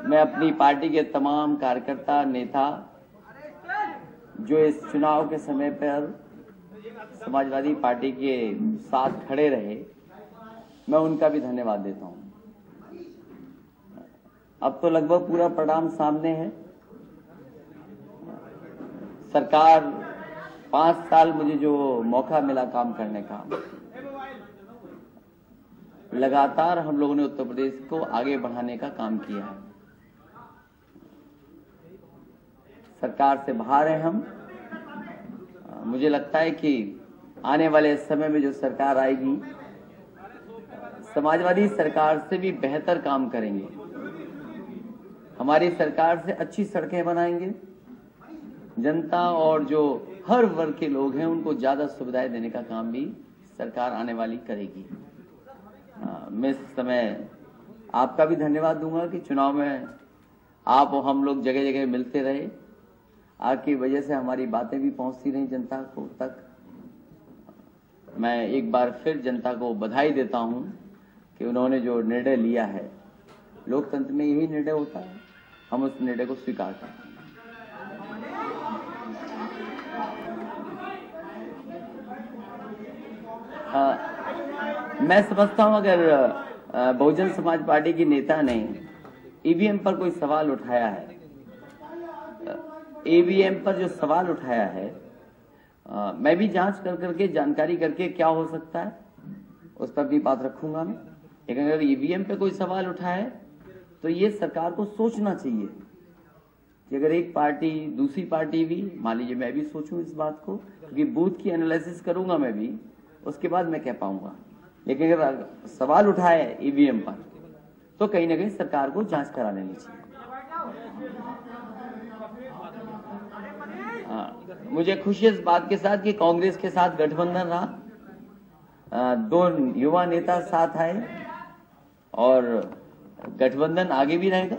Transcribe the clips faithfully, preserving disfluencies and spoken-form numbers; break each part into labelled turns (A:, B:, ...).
A: मैं अपनी पार्टी के तमाम कार्यकर्ता नेता जो इस चुनाव के समय पर समाजवादी पार्टी के साथ खड़े रहे, मैं उनका भी धन्यवाद देता हूं। अब तो लगभग पूरा परिणाम सामने है। सरकार पांच साल मुझे जो मौका मिला काम करने का, लगातार हम लोगों ने उत्तर प्रदेश को आगे बढ़ाने का काम किया है। सरकार से बाहर है हम। मुझे लगता है कि आने वाले समय में जो सरकार आएगी, समाजवादी सरकार से भी बेहतर काम करेंगे। हमारी सरकार से अच्छी सड़कें बनाएंगे, जनता और जो हर वर्ग के लोग हैं उनको ज्यादा सुविधाएं देने का काम भी सरकार आने वाली करेगी। आ, मैं इस समय आपका भी धन्यवाद दूंगा कि चुनाव में आप और हम लोग जगह जगह मिलते रहे। आपकी वजह से हमारी बातें भी पहुंचती रही जनता को तक। मैं एक बार फिर जनता को बधाई देता हूं कि उन्होंने जो निर्णय लिया है, लोकतंत्र में यही निर्णय होता है, हम उस निर्णय को स्वीकार करते हैं। आ, मैं समझता हूं अगर बहुजन समाज पार्टी की नेता ने ईवीएम पर कोई सवाल उठाया है, ईवीएम पर जो सवाल उठाया है, आ, मैं भी जांच कर करके जानकारी करके क्या हो सकता है उस पर भी बात रखूंगा मैं। लेकिन अगर ईवीएम पे कोई सवाल उठाए तो ये सरकार को सोचना चाहिए कि अगर एक पार्टी दूसरी पार्टी भी, मान लीजिए मैं भी सोचूं इस बात को, क्योंकि बूथ की एनालिसिस करूंगा मैं भी, उसके बाद मैं कह पाऊंगा। लेकिन अगर सवाल उठाए ईवीएम पर तो कहीं ना कहीं सरकार को जांच करा लेनी चाहिए। हाँ, मुझे खुशी इस बात के साथ कि कांग्रेस के साथ गठबंधन रहा, दो युवा नेता साथ आए और गठबंधन आगे भी रहेगा।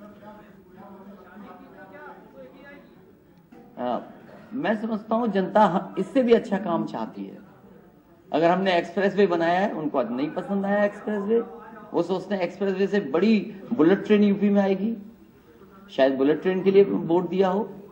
A: आ, मैं समझता हूं जनता इससे भी अच्छा काम चाहती है। अगर हमने एक्सप्रेसवे बनाया है, उनको नहीं पसंद आया एक्सप्रेसवे, वो सोचते हैं एक्सप्रेसवे से बड़ी बुलेट ट्रेन यूपी में आएगी, शायद बुलेट ट्रेन के लिए वोट दिया हो।